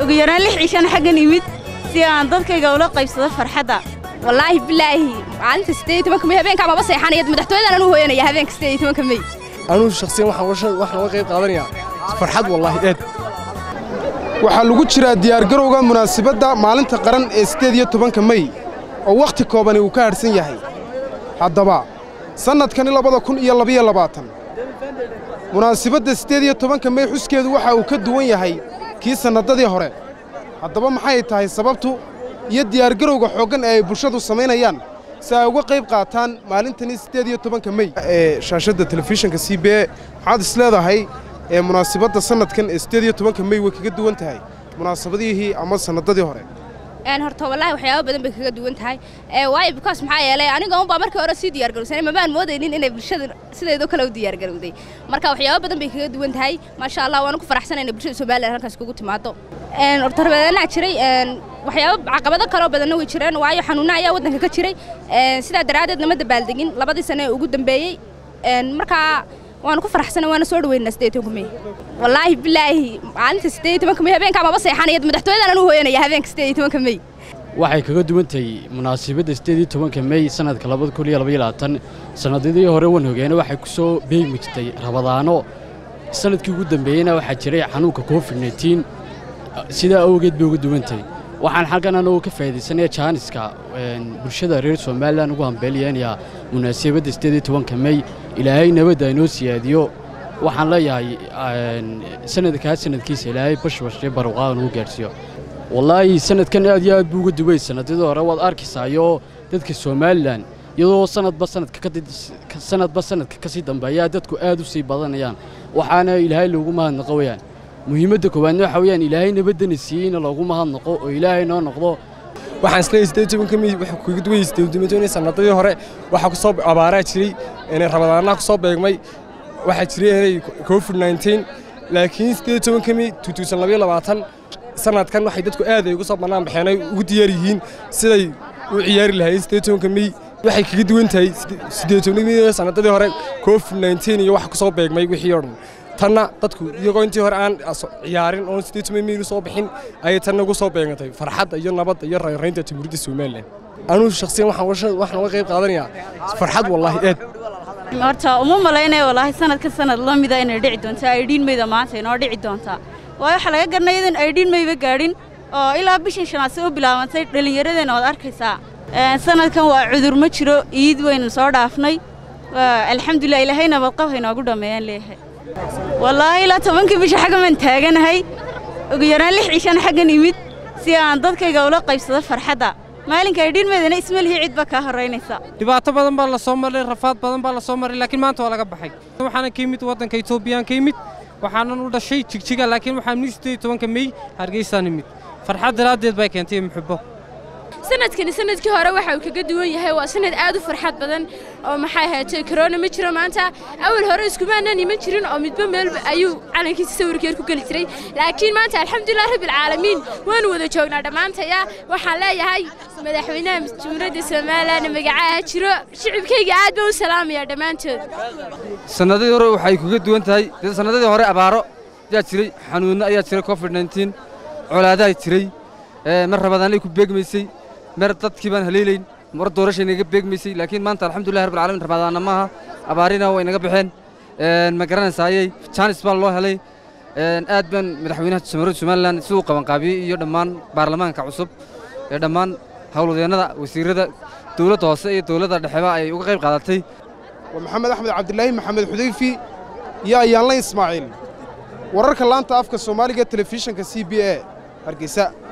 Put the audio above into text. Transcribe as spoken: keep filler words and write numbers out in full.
ugu yaraan lix cishan xaggan imid si aan dadkayga ula qaybsado farxadda wallaahi bilaahi maalinta sideed iyo tobanka May habeenka ama seexanayad madaxtooyada aan u hooyanaya habeenka sideed iyo tobanka May anuu shakhsiyan waxaan waxaan uga qayb qaadanayaa farxad wallaahi aad waxa lagu jira diyaar garowga munaasabadda maalinta qaran ee sideed iyo tobanka May oo waqti kooban uu ka harsan yahay haddaba sanadkan labada kun iyo laba iyo labaatan munaasabadda sideed iyo tobanka May xuskeedu waxa uu ka duwan yahay kii sanadadii hore haddaba maxay tahay sababtu iyo diyaar garowga xooggan ee ay bulshadu sameynayaan si ay uga qayb qaataan maalintan sideed iyo tobanka May ee shaashada telefishinka C B A waxaad is leedahay ee munaasabadda sanadkan ee sideed iyo tobanka May way kaga duwan tahay munaasabadihii ama sanadadii hore een horta wallahi waxyaabo badan bay kaga duwan tahay ee way because maxaa yeelay aniga uun baa markii hore si diyaar garowsanay ma baan moodaynin inay bulshada sideedo kale u diyaar garowday marka waxyaabo badan bay kaga duwan tahay ma sha Allah waan ku faraxsanahay in bulshada Soomaaliyeed halkaas kugu timaado een horta rabadana jiray een waxyaabo caqabado kale oo badan way jireen waayo xanuuna ayaa wadanka ka jiray een sida daraadeed nama dabaaldegin labadii sano ee ugu dambeeyay een marka waan ku faraxsanahay waan soo dhaweynaa sideed iyo tobanka May wallaahi bilaahi maalinta sideed iyo tobanka May habeenka ama seexanayad madaxtooyada aan u hooyanaya habeenka sideed iyo tobanka May waxay kaga duwan tahay munaasabadda sideed iyo tobanka May sanadka laba kun iyo laba iyo labaatan sanadadii hore wan hogeena waxay ku soo beegmijtay rabadaano sanadkii ugu dambeeyayna waxa jiray xanuunka COVID nineteen sida awgeed bay uga duwan tahay waxaan halkan anoo ka faa'iideysanayaa jaaniska bulshada reer Soomaaliland ugu hambeeliyeenaya munaasabadda sideed iyo tobanka May ilaahay nabadda inoo siyaadiyo waxaan leeyahay sanadka sanadkiisa ilaahay bashbashee barwaaqo uu gaarsiyo wallaahi sanadkan aad iyo aad buu uga duway sanadada hore waad arkaysayo dadka Soomaaliland iyadoo sanadba sanadka ka sanadba sanadka ka sii dambeeya dadku aad u sii badanayaan waxaana ilaahay loogu mahadnaqo wayaan muhiimadda koowaad waxa weeyaan ilaahay nabadana siiyayna loogu mahadnaqo oo ilaahay noo noqdo waxaan isleeyahay sideed iyo tobanka May waxa ku duway sideed iyo tobanka sanadadii hore waxa ku soo abaaraa jiray inay rabadaana ku soo beegmay waxa jiray COVID nineteen laakiin sideed iyo tobanka May laba iyo labaatan sanadkan waxay dadku aad ay ugu soo banaan baxeen ugu diyaar yihiin siday u ciyaari lahaayeen sideed iyo tobanka May waxay kaga duwan tahay sideed iyo tobanka May sanadadii hore COVID nineteen iyo waxa ku soo beegmay wixii oo dhan tanna dadku iyagoo intii hore aan ciyaarin oo sideed iyo tobanka May soo bixin ay tan ugu soo beegantay farxadda iyo nabadda iyo reereynta Jamhuuriyadda Soomaaliland anuu shakhsiyan waxaan waxaan uga qayb qaadanayaa farxad wallaahi aad horta uma maleynay wallaahi sanadka sanad la mid ah inay dhici doonto aydiin Mayda maanta inoo dhici doonta waa waxa laga garanayaa in aydiin Mayba gaadhin oo ilaa bishan shanaad soo bilaabantay dhalinyaradeena wad arkaysaa sanadkan waa cudur ma jiro iid weyn soo dhaafnay alxamdulillah ilaahay nabad qab inoogu dhameeyaan leeyahay wallaahi la tobanka bisha xagga man taaganahay ugu yaraan lix cishan xaggan imid si aan dadkayga ula qaybsado farxadda maalinka aydiin Maydana ismalihi cid ba ka horeynaysa dhibaato badan baa la soo maray rafaad badan baa la soo maray laakiin maanta waa laga baxay waxaan ka yimid wadanka Itoobiya ka yimid waxaan u dhashay jigjiga laakiin waxaan sideed iyo tobanka May Hargeysa nimid farxad daraadeed bay keentay muxubbo sanadkan sanadkii hore waxa uu kaga duwan yahay waa sanad aad u farxad badan oo maxay ahaatay corona ma jiro maanta awal hore isku maanaan iman jirin oo midba meel ayuu calankiisa sawirkeed ku gali jiray laakiin maanta alxamdulillah rabbil caalamiin waan wada joognaa dhamaantaya waxaan leeyahay madaxweynaha Jamhuuriyadda Soomaaliland magacaha jiro shicibkayga aad baan u salaamayaa dhamaantood sanadadii hore waxay kaga duwan tahay sanadadii hore abaaro ayaa jiray xanuuna ayaa jiray COVID nineteen colaadaha jiray ee mar rabadaanay ku beegmaysay mar dadkii baan haleelayn mar doorashayna iga beegmaysay laakiin maanta alxamdulillah rabbil caalamiin rabadaana maaha abaarina way naga baxeen een ma garanaysay chance baa loo helay een aad baan madaxweynaha Jamhuuriyadda Soomaaliland soo qaban qaabiyay iyo dhammaan baarlamaanka cusub ee dhammaan hawlwadeennada wasiirada dawladda hoose iyo dawladda dhexe ay uga qayb qaadatay ومحمد أحمد عبد الله محمد حذيفي يا يالله إسماعيل وررك اللانتا أفكا الصومالية تلفزيون كسي بي إيه هرقيساء